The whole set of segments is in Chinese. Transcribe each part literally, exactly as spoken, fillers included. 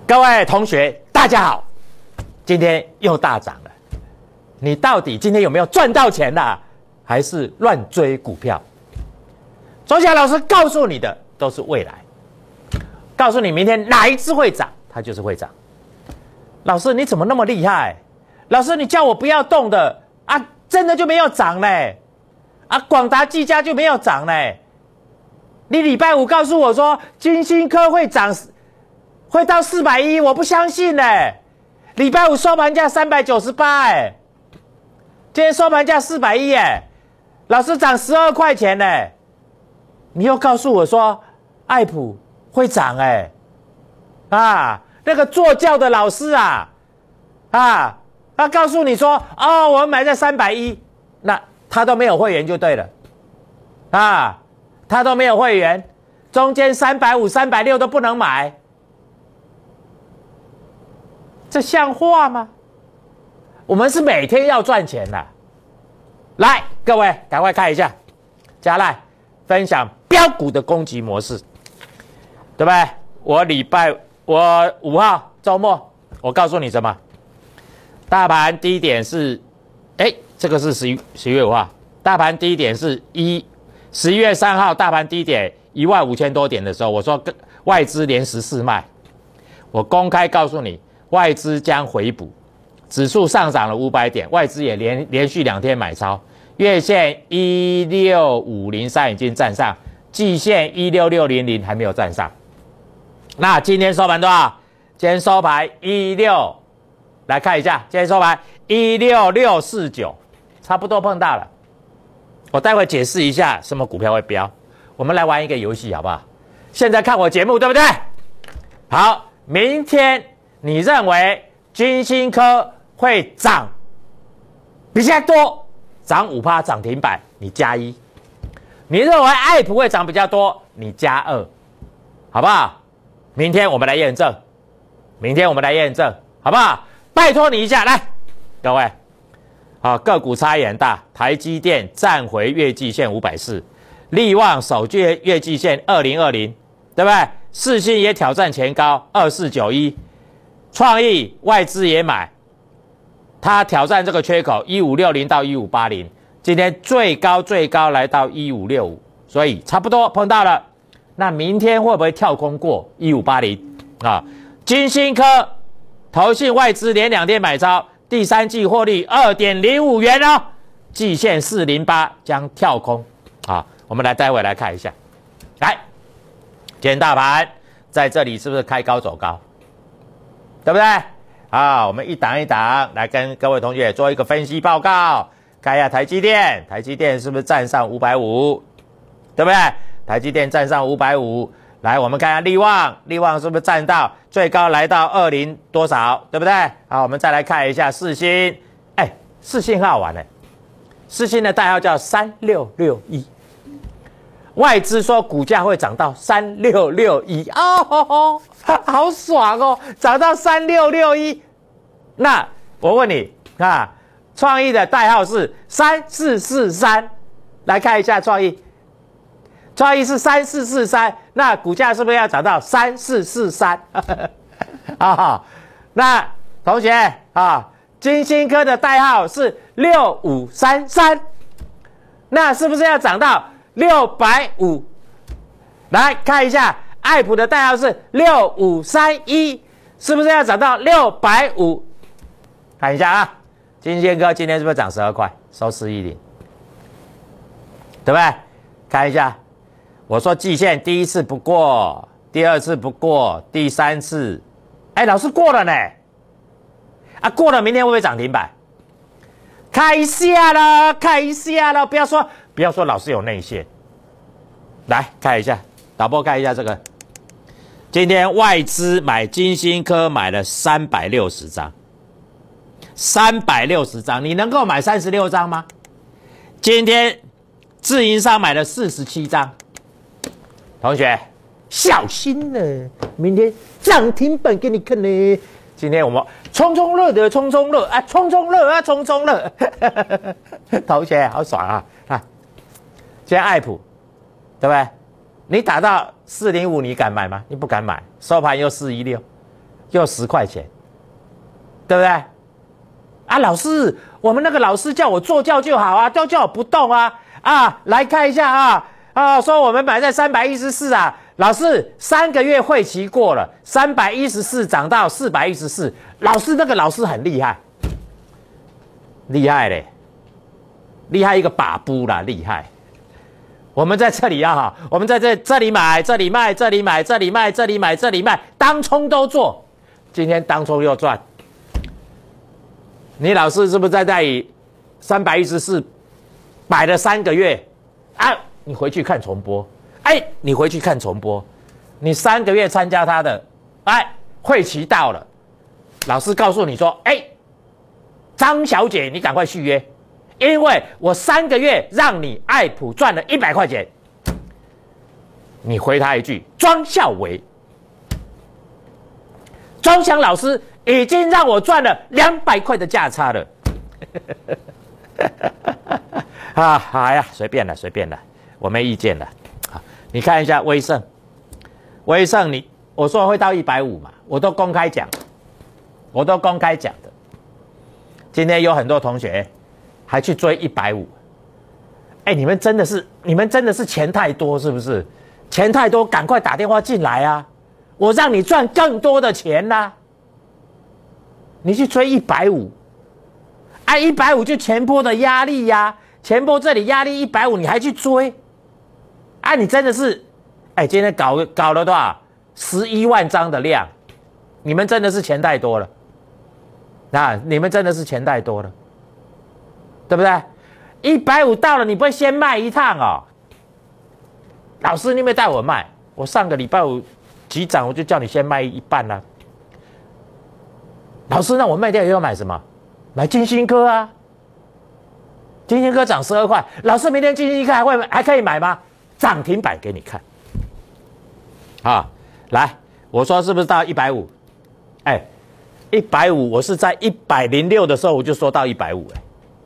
各位同学，大家好，今天又大涨了，你到底今天有没有赚到钱啦、啊？还是乱追股票？周霞老师告诉你的都是未来，告诉你明天哪一只会涨，它就是会涨。老师你怎么那么厉害？老师你叫我不要动的啊，真的就没有涨嘞？啊，广达、技嘉就没有涨嘞？你礼拜五告诉我说金星科会涨，会到四百一，我不相信嘞。礼拜五收盘价三百九十八，哎，今天收盘价四百一，哎，老师涨十二块钱呢。你又告诉我说爱普会涨，哎，啊，那个坐教的老师啊，啊，他告诉你说哦，我们买在三百一，那他都没有会员就对了，啊。他都没有会员，中间三百五、三百六都不能买，这像话吗？我们是每天要赚钱的。来，各位赶快看一下，加赖分享标股的攻击模式，对不对？我礼拜我五号周末，我告诉你什么？大盘低点是，哎，这个是十一十月五号，大盘低点是一。十一月三号，大盘低点一万五千多点的时候，我说外资连十四卖，我公开告诉你，外资将回补，指数上涨了五百点，外资也连连续两天买超，月线一六五零三已经站上，季线一六六零零还没有站上。那今天收盘多少？今天收盘一六，来看一下，今天收盘一六六四九，差不多碰到了。我待会解释一下什么股票会飙，我们来玩一个游戏好不好？现在看我节目对不对？好，明天你认为金星科会涨比较多，涨 百分之五 涨停板，你加一；你认为爱普会涨比较多，你加二，好不好？明天我们来验证，明天我们来验证，好不好？拜托你一下，来，各位。好，个股差异很大，台积电站回月季线五百四十，力旺首月月季线二零二零，对不对？世芯也挑战前高二四九一，创意外资也买，它挑战这个缺口一五六零到一五八零，今天最高最高来到一五六五，所以差不多碰到了。那明天会不会跳空过一五八零啊？金星科投信外资连两天买超。第三季获利 二点零五元哦，季线四零八将跳空啊！我们来待会来看一下，来，今天大盘在这里是不是开高走高，对不对？啊，我们一档一档来跟各位同学做一个分析报告，看一下台积电，台积电是不是站上五百五，对不对？台积电站上五百五。来，我们看一下力旺，力旺是不是站到最高来到二零多少，对不对？好，我们再来看一下世芯，哎，世芯很好玩嘞，世芯的代号叫三六六一，外资说股价会涨到三六六一，哦，好爽哦，涨到三六六一。那我问你啊，创意的代号是三四四三，来看一下创意。创意是三四四三，那股价是不是要涨到三四四三？啊，那同学啊，金星科的代号是六五三三，那是不是要涨到六百五？来看一下，爱普的代号是六五三一，是不是要涨到六百五？看一下啊，金星科今天是不是涨十二块，收四一零，对不对？看一下。我说季线第一次不过，第二次不过，第三次，哎，老师过了呢，啊，过了，明天会不会涨停板？看一下了，看一下了，不要说不要说老师有内线，来看一下，导播看一下这个，今天外资买金星科买了三百六十张，三百六十张，你能够买三十六张吗？今天自营商买了四十七张。同学，小心了，明天涨停板给你看呢。今天我们冲冲乐的冲冲乐啊，冲冲乐啊，冲冲乐。同学好爽啊！啊，今天爱普，对不对？你打到四零五，你敢买吗？你不敢买，收盘又四一六， 又十块钱，对不对？啊，老师，我们那个老师叫我坐轿就好啊，都叫我不动啊啊，来看一下啊啊，说我们买在三百一十四啊，老师三个月会期过了，三百一十四涨到四百一十四，老师那个老师很厉害，厉害嘞，厉害一个把布啦，厉害。我们在这里啊，我们在这这里买，这里卖，这里买，这里卖，这里买，这里卖，当冲都做，今天当冲又赚。你老师是不是在那里三百一十四摆了三个月啊？你回去看重播，哎，你回去看重播，你三个月参加他的，哎，会期到了，老师告诉你说，哎，张小姐，你赶快续约，因为我三个月让你爱普赚了一百块钱，你回他一句庄孝伟，庄祥老师已经让我赚了两百块的价差了。啊，好呀，随便了，随便了，我没意见了。好，你看一下威盛，威盛你我说会到一百五嘛，我都公开讲，我都公开讲的。今天有很多同学还去追一百五，哎，你们真的是，你们真的是钱太多是不是？钱太多，赶快打电话进来啊！我让你赚更多的钱啦、啊！你去追一百五，啊，一百五就前波的压力呀、啊，前波这里压力一百五，你还去追？啊，你真的是，哎，今天搞搞了多少？十一万张的量，你们真的是钱太多了，啊，你们真的是钱太多了，对不对？一百五到了，你不会先卖一趟哦？老师，你没带我卖，我上个礼拜五急涨，我就叫你先卖一半啦、啊。老师，那我卖掉又要买什么？买金星科啊！金星科涨十二块，老师，明天金星科还会还可以买吗？涨停板给你看。啊，来，我说是不是到一百五？哎，一百五，我是在一百零六的时候我就说到一百五，哎，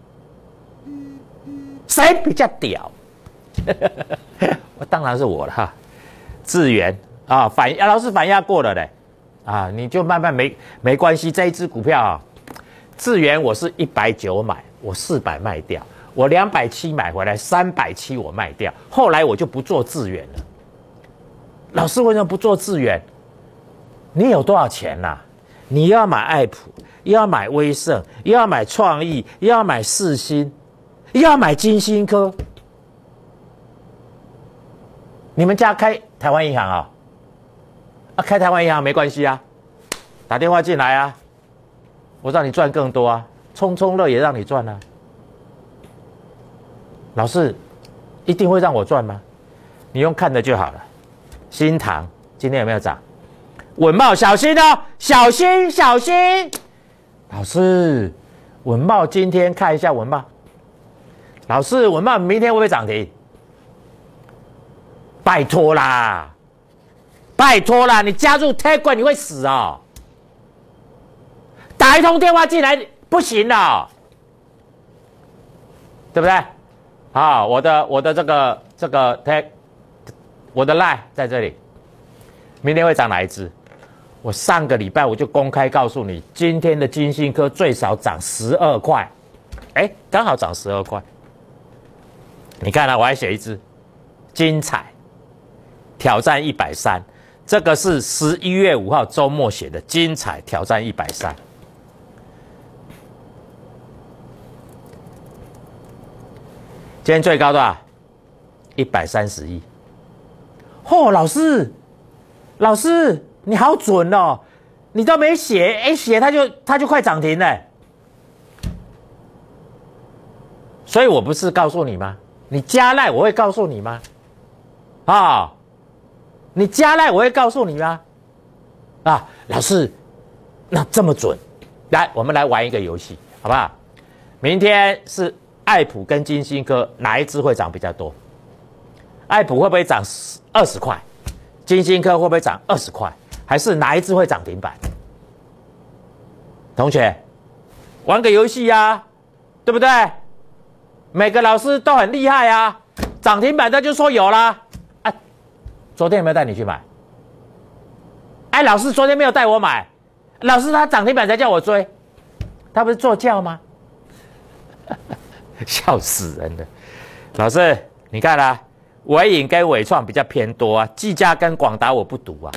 谁比较屌？我当然是我了哈，智源啊，反老师反压过了嘞。啊，你就慢慢没没关系。这一支股票啊，智源我是一百九买，我四百卖掉，我两百七买回来，三百七我卖掉。后来我就不做智源了。老师为什么不做智源？你有多少钱呐、啊？你又要买爱普，又要买威盛，又要买创意，又要买世新，又要买金星科。你们家开台湾银行啊？啊，开台湾银行没关系啊，打电话进来啊，我让你赚更多啊，冲冲乐也让你赚啊。老师，一定会让我赚吗？你用看的就好了。新唐今天有没有涨？稳懋小心哦，小心小心。老师，稳懋今天看一下稳懋。老师，稳懋明天会不会涨停？拜托啦！拜托啦，你加入 Telegram 你会死哦！打一通电话进来不行了，对不对？好，我的我的这个这个 Tag， 我的 Line 在这里。明天会涨哪一支？我上个礼拜我就公开告诉你，今天的金星科最少涨十二块，哎，刚好涨十二块。你看啊，我还写一支，精彩挑战一百三。这个是十一月五号周末写的，精彩挑战一百三。今天最高多少？一百三十一。哦，老师，老师，你好准哦！你都没写，哎，写它就它就快涨停了。所以我不是告诉你吗？你加赖我会告诉你吗？啊、哦！你加赖我会告诉你吗？啊，老师，那这么准，来，我们来玩一个游戏，好不好？明天是爱普跟金星科哪一支会涨比较多？爱普会不会涨二十块？金星科会不会涨二十块？还是哪一支会涨停板？同学，玩个游戏呀，对不对？每个老师都很厉害啊，涨停板的就说有啦。昨天有没有带你去买？哎，老师昨天没有带我买， 老师他涨停板才叫我追，他不是坐轿吗？笑死人了。老师，你看啦、啊，伟影跟伟创比较偏多啊，技嘉跟广达我不赌啊。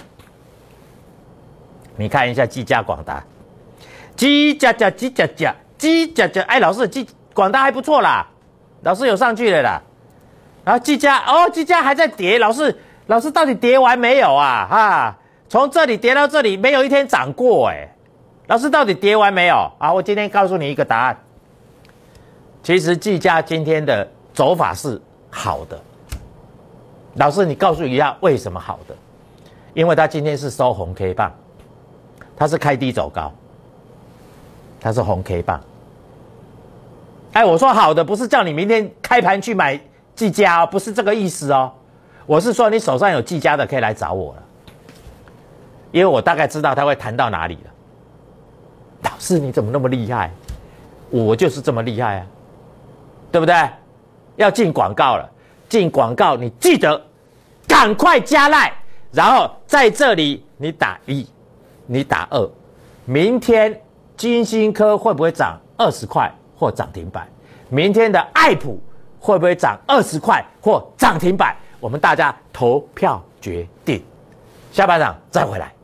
你看一下技嘉、广达，技嘉嘉、技嘉嘉、技嘉嘉，哎，老师，技广达还不错啦，老师有上去了啦。然后技嘉，哦，技嘉还在跌，老师，老师到底跌完没有啊？哈，从这里跌到这里，没有一天涨过哎、欸。老师到底跌完没有啊？我今天告诉你一个答案。其实技嘉今天的走法是好的。老师，你告诉一下为什么好的？因为它今天是收红 K 棒，它是开低走高，它是红 K 棒。哎，我说好的不是叫你明天开盘去买技嘉哦，不是这个意思哦。我是说你手上有技嘉的可以来找我了，因为我大概知道他会谈到哪里了。老师你怎么那么厉害？我就是这么厉害啊，对不对？要进广告了，进广告你记得赶快加赖，然后在这里你打一，你打二，明天金星科会不会涨二十块或涨停板？明天的爱普会不会涨二十块或涨停板？我们大家投票决定。下半场再回来。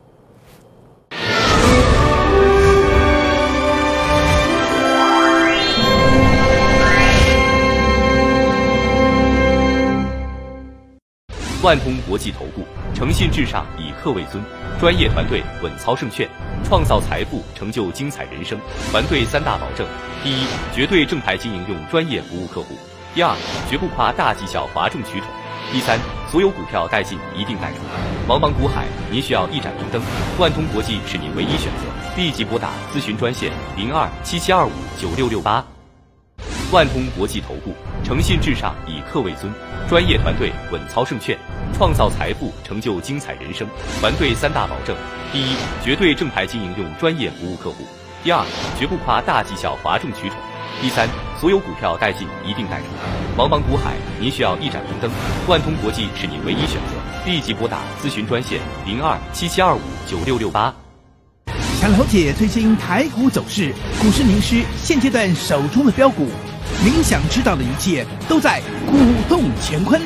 万通国际投顾，诚信至上，以客为尊，专业团队稳操胜券，创造财富，成就精彩人生。团队三大保证：第一，绝对正牌经营，用专业服务客户；第二，绝不夸大绩效，哗众取宠；第三，所有股票带进一定带出。茫茫股海，您需要一盏明灯，万通国际是您唯一选择。立即拨打咨询专线零二七七二五九六六八。万通国际投顾，诚信至上，以客为尊，专业团队稳操胜券，创造财富，成就精彩人生。团队三大保证：第一，绝对正牌经营，用专业服务客户；第二，绝不夸大绩效，哗众取宠；第三，所有股票带进一定带出。茫茫股海，您需要一盏明灯，万通国际是您唯一选择。立即拨打咨询专线零二七七二五九六六八。 想了解最新台股走势，股市名师现阶段手中的标股，您想知道的一切都在股动乾坤。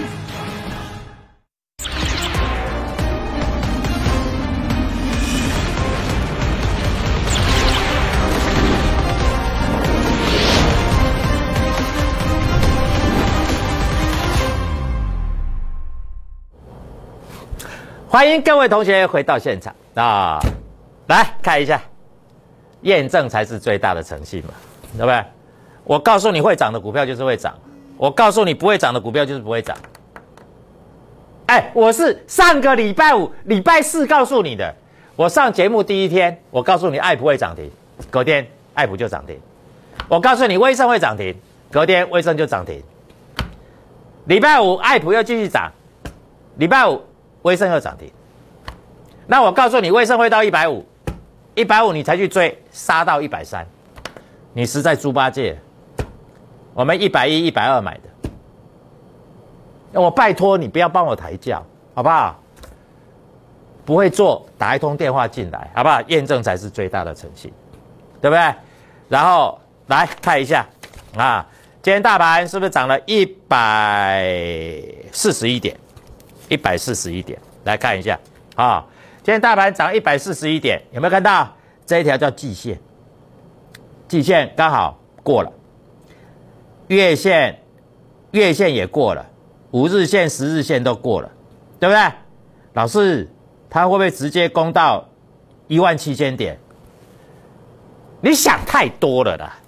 欢迎各位同学回到现场啊！来看一下，验证才是最大的诚信嘛，对不对？我告诉你会涨的股票就是会涨，我告诉你不会涨的股票就是不会涨。哎，我是上个礼拜五、礼拜四告诉你的。我上节目第一天，我告诉你爱普会涨停，隔天爱普就涨停。我告诉你威盛会涨停，隔天威盛就涨停。礼拜五爱普又继续涨，礼拜五威盛又涨停。那我告诉你威盛会到一百五，一百五你才去追，杀到一百三，你实在猪八戒。我们一百一、一百二买的，我拜托你不要帮我抬轿，好不好？不会做，打一通电话进来，好不好？验证才是最大的诚信，对不对？然后来看一下啊，今天大盘是不是涨了一百四十一点？一百四十一点，来看一下啊，今天大盘涨一百四十一点，有没有看到这一条叫季线？季线刚好过了。月线，月线也过了，五日线、十日线都过了，对不对？老师，它会不会直接攻到一万七千点？你想太多了啦！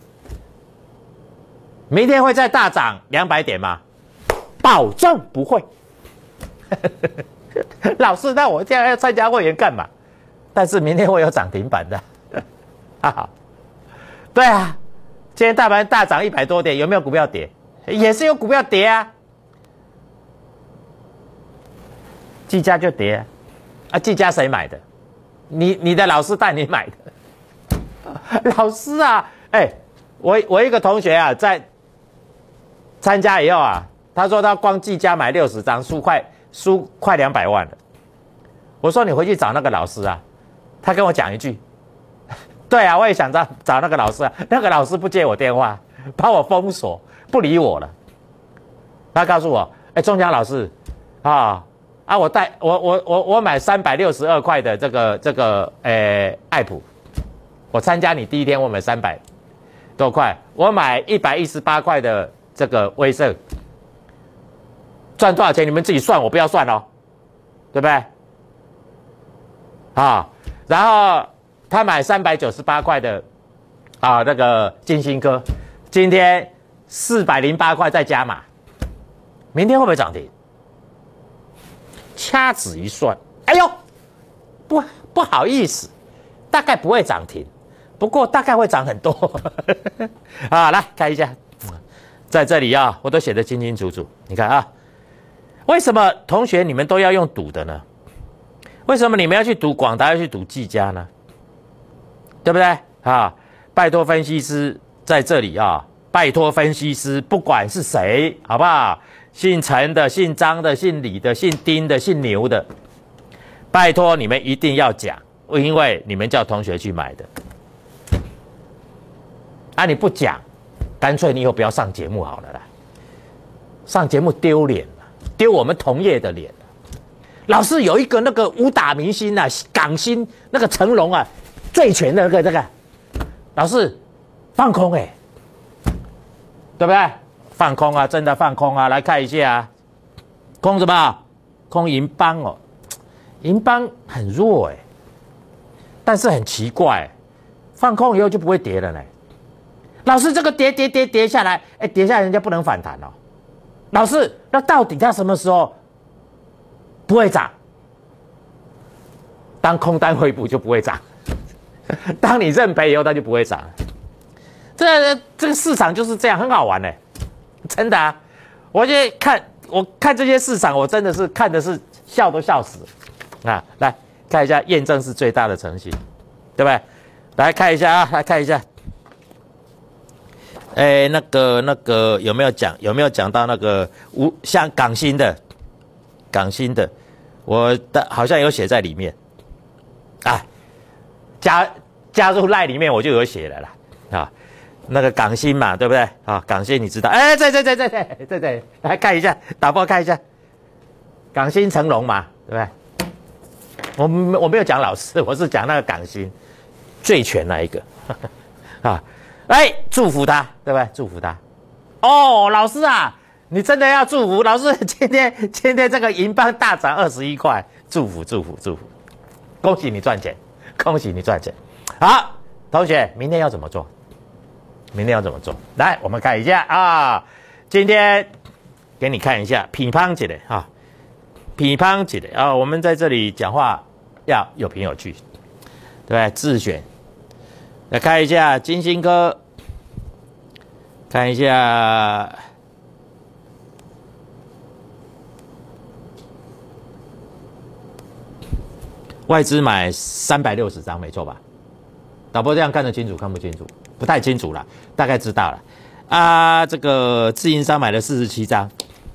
明天会再大涨两百点吗？保证不会。老师，那我现在要参加会员干嘛？但是明天会有涨停板的。哈哈，对啊。今天大盘大涨一百多点，有没有股票跌？也是有股票跌啊。技嘉就跌啊，啊，技嘉谁买的？你你的老师带你买的。老师啊，哎、欸，我我一个同学啊，在参加以后啊，他说他光技嘉买六十张，输快输快两百万了。我说你回去找那个老师啊，他跟我讲一句， 对啊，我也想找找那个老师啊，那个老师不接我电话，把我封锁，不理我了。他告诉我，哎，钟强老师，啊啊，我带我我我我买三百六十二块的这个这个诶爱普，我参加你第一天我买三百多块，我买一百一十八块的这个威盛，赚多少钱你们自己算，我不要算哦，对不对？啊，然后他买三百九十八块的啊那个金星科，今天四百零八块再加码，明天会不会涨停？掐指一算，哎呦，不不好意思，大概不会涨停，不过大概会涨很多啊。来看一下，在这里啊，我都写得清清楚楚。你看啊，为什么同学你们都要用赌的呢？为什么你们要去赌广达，要去赌技嘉呢？对不对啊？拜托分析师在这里啊，拜托分析师，不管是谁，好不好？姓陈的、姓张的、姓李的、姓丁的、姓牛的，拜托你们一定要讲，因为你们叫同学去买的。啊，你不讲，干脆你以后不要上节目好了啦。上节目丢脸了，丢我们同业的脸。老师有一个那个武打明星啊，港星那个成龙啊，醉拳的那个这个，老师放空哎、欸，对不对？放空啊，真的放空啊！来看一下啊，空什么？空银邦哦，银邦很弱哎、欸，但是很奇怪、欸，放空以后就不会跌了呢。老师，这个跌跌跌跌下来，哎、欸，跌下来人家不能反弹哦。老师，那到底它什么时候不会涨？当空单回补就不会涨，当你认赔以后它就不会涨。这这个市场就是这样，很好玩呢、欸。真的啊，我就看我看这些市场，我真的是看的是笑都笑死啊！来看一下，验证是最大的诚信，对不对？来看一下啊，来看一下，哎，那个那个有没有讲有没有讲到那个无像港星的港星的，我的好像有写在里面啊，加加入赖里面我就有写了啦啊。那个港星嘛，对不对啊？港星你知道？哎，对对对对对对对，来看一下，打包看一下，港星成龙嘛，对不对？我我没有讲老师，我是讲那个港星，醉拳那一个啊，哎，祝福他，对不对？祝福他。哦，老师啊，你真的要祝福老师？今天今天这个银邦大涨二十一块，祝福祝福祝福，恭喜你赚钱，恭喜你赚钱。好，同学，明天要怎么做？明天要怎么做？来，我们看一下啊。今天给你看一下乒乓级的啊，乒乓级的啊。我们在这里讲话要有凭有据，对不对？自选。来看一下金星科，看一下外资买三百六十张，没错吧？导播这样看得清楚，看不清楚？不太清楚了，大概知道了。啊，这个自营商买了四十七张，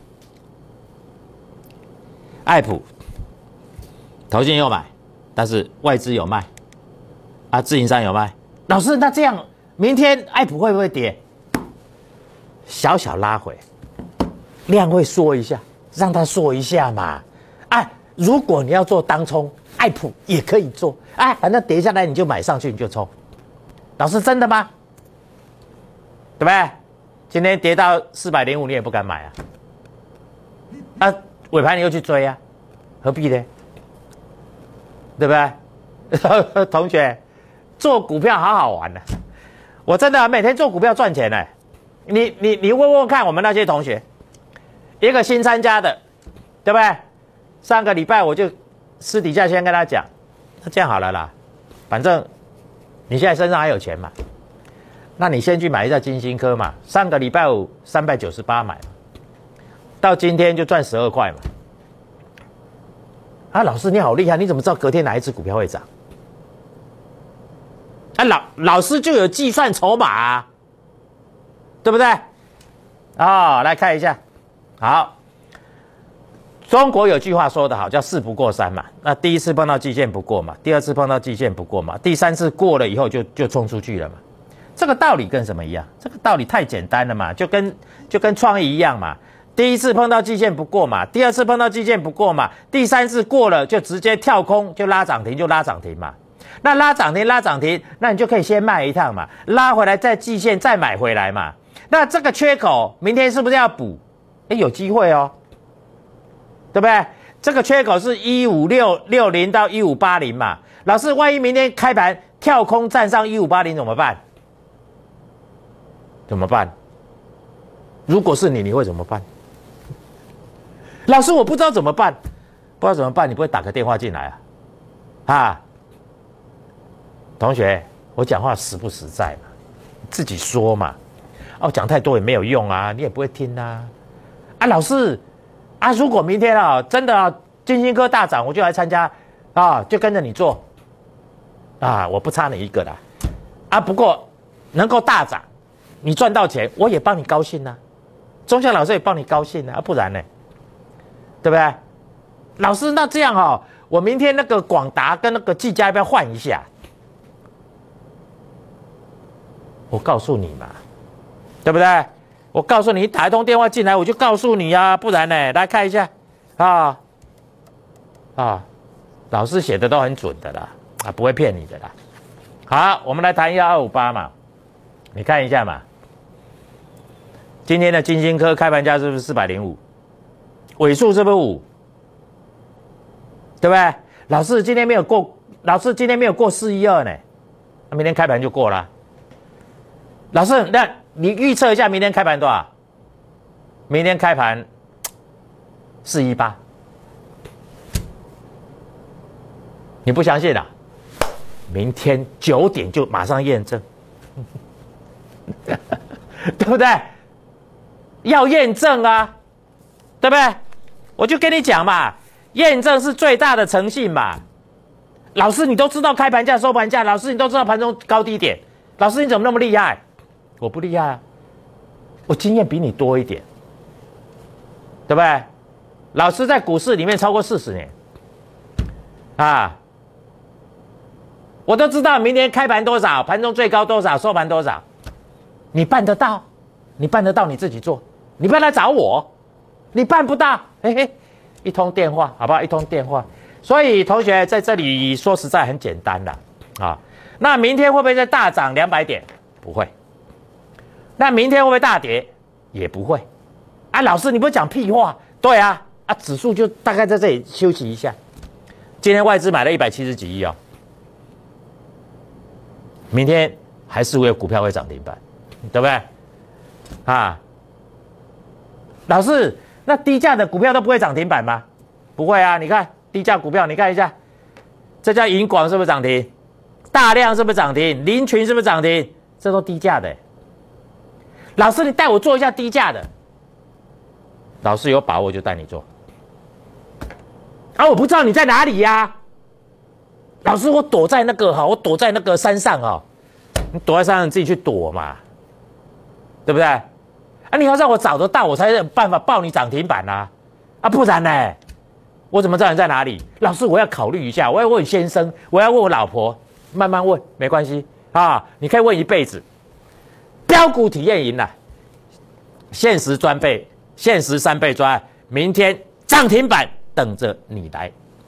爱普投信有买，但是外资有卖，啊，自营商有卖。老师，那这样明天爱普会不会跌？小小拉回，量会缩一下，让它缩一下嘛。啊，如果你要做当冲，爱普也可以做，啊，反正跌下来你就买上去，你就冲。老师，真的吗？对不对？今天跌到四百零五，你也不敢买啊？啊，尾盘你又去追啊？何必呢？对不对？同学，做股票好好玩的、啊，我真的每天做股票赚钱呢、欸。你你你问问看，我们那些同学，一个新参加的，对不对？上个礼拜我就私底下先跟他讲，那这样好了啦，反正。你现在身上还有钱嘛？那你先去买一下金星科嘛。上个礼拜五三百九十八买嘛，到今天就赚十二块嘛。啊，老师你好厉害，你怎么知道隔天哪一只股票会涨？啊，老老师就有计算筹码、啊，对不对？啊、哦，来看一下，好， 中国有句话说得好，叫事不过三嘛。那第一次碰到季线不过嘛，第二次碰到季线不过嘛，第三次过了以后就就冲出去了嘛。这个道理跟什么一样？这个道理太简单了嘛，就跟就跟创意一样嘛。第一次碰到季线不过嘛，第二次碰到季线不过嘛，第三次过了就直接跳空就拉涨停就拉涨停嘛。那拉涨停拉涨停，那你就可以先卖一趟嘛，拉回来再季线再买回来嘛。那这个缺口明天是不是要补？哎，有机会哦，对不对？这个缺口是一五六六零到一五八零嘛。老师，万一明天开盘跳空站上一五八零怎么办？怎么办？如果是你，你会怎么办？老师，我不知道怎么办，不知道怎么办，你不会打个电话进来啊？啊，同学，我讲话实不实在嘛？自己说嘛。哦，讲太多也没有用啊，你也不会听啊。啊，老师，啊，如果明天啊真的啊金星科大涨，我就来参加啊，就跟着你做啊，我不差你一个啦。啊，不过能够大涨，你赚到钱，我也帮你高兴啊。钟祥老师也帮你高兴啊，啊不然呢？对不对？老师，那这样哦，我明天那个广达跟那个技嘉要不要换一下？我告诉你嘛，对不对？我告诉你，你打一通电话进来，我就告诉你啊，不然呢，来看一下啊啊，老师写的都很准的啦，啊，不会骗你的啦。好，我们来谈一下二五八嘛，你看一下嘛，今天的金星科开盘价是不是四百零五？尾数是不是五？对不对？老师今天没有过，老师今天没有过四一二呢，那明天开盘就过了。老师，那你预测一下明天开盘多少？明天开盘四一八，你不相信啊？明天九点就马上验证，对不对？要验证啊，对不对？我就跟你讲嘛，验证是最大的诚信嘛。老师，你都知道开盘价、收盘价，老师你都知道盘中高低点，老师你怎么那么厉害？我不厉害啊，我经验比你多一点，对不对？老师在股市里面超过四十年，啊，我都知道明天开盘多少，盘中最高多少，收盘多少，你办得到？你办得到你自己做，你不要来找我，你办不到，嘿嘿，一通电话好不好？一通电话。所以同学在这里说实在很简单啦，啊，那明天会不会再大涨两百点？不会。那明天会不会大跌？也不会。啊，老师你不是讲屁话？对啊，啊，指数就大概在这里休息一下。今天外资买了一百七十几亿哦，明天还是会有股票会涨停板，对不对？啊，老师，那低价的股票都不会涨停板吗？不会啊，你看低价股票，你看一下，这家银广是不是涨停？大量是不是涨停？林群是不是涨停？这都低价的。老师，你带我做一下低价的。老师有把握就带你做。啊，我不知道你在哪里呀、啊。老师，我躲在那个哈，我躲在那个山上哈。你躲在山上，你自己去躲嘛，对不对？啊，你要让我找得到，我才有办法报你涨停板啊。啊，不然呢，我怎么知道你在哪里？老师，我要考虑一下，我要问先生，我要问我老婆，慢慢问，没关系啊，你可以问一辈子。标股体验营啦，限时专倍，限时三倍专，明天涨停板等着你来。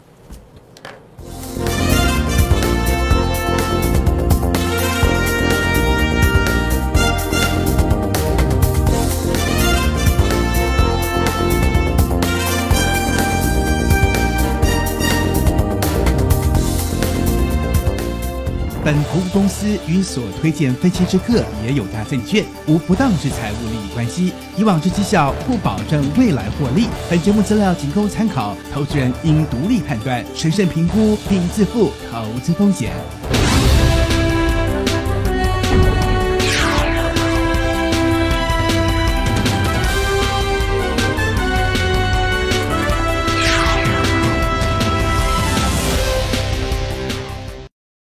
本投顾公司与所推荐分期之客也有大证券无不当之财务利益关系，以往之绩效不保证未来获利。本节目资料仅供参考，投资人应独立判断、审慎评估并自负投资风险。